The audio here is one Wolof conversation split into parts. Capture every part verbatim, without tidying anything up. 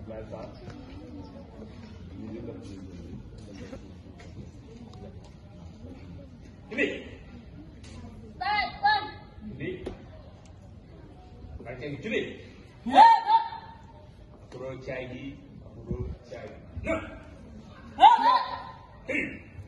Ini. Ini. Baca yang ini. Aku cai, aku cai. Nah. Hei.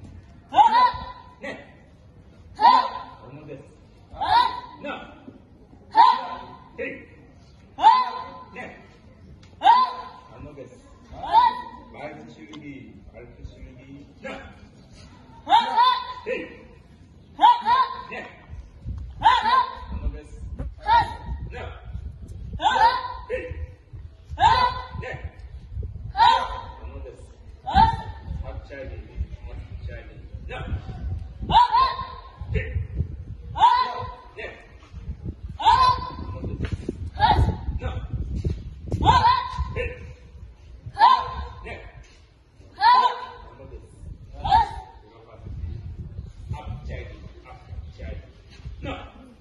Nih. Kamu deh. Nah. Hei. Nih. Kamu deh. Baik suri, baik suri. Nah. Hei. Nih. Kamu deh. Nah. Hei. Nih. Kamu deh. Hak cai, hak cai. Nah. Hei. Nih. Kamu deh. Nah. Hei. Nih. Kamu deh. Hak cai, hak cai. Nah.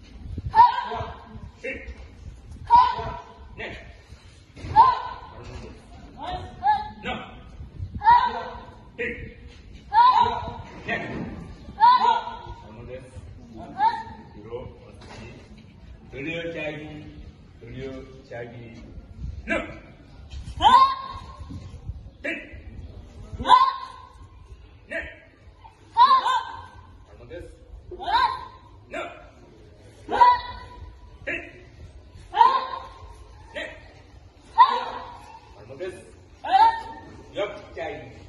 Hei. Nih. Kamu deh. Nah. Hei. Nih. Kamu deh. Biro, beliau cagi, beliau cagi. Nah. Hei. Nih. Kamu deh. Nah. Hei. Nih. Kamu deh. Yup, cagi.